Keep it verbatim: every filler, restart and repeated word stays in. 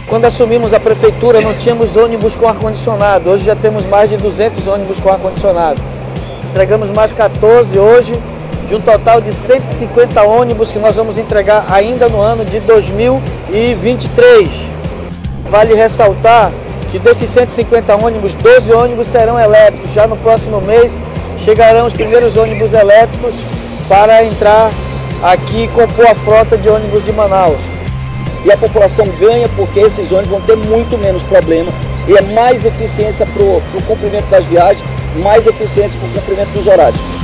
Quando assumimos a prefeitura, não tínhamos ônibus com ar-condicionado. Hoje já temos mais de duzentos ônibus com ar-condicionado. Entregamos mais quatorze hoje, de um total de cento e cinquenta ônibus que nós vamos entregar ainda no ano de dois mil e vinte e três. Vale ressaltar que desses cento e cinquenta ônibus, doze ônibus serão elétricos. Já no próximo mês chegarão os primeiros ônibus elétricos para entrar aqui e compor a frota de ônibus de Manaus. E a população ganha porque esses ônibus vão ter muito menos problema e é mais eficiência para o cumprimento das viagens, mais eficiência para o cumprimento dos horários.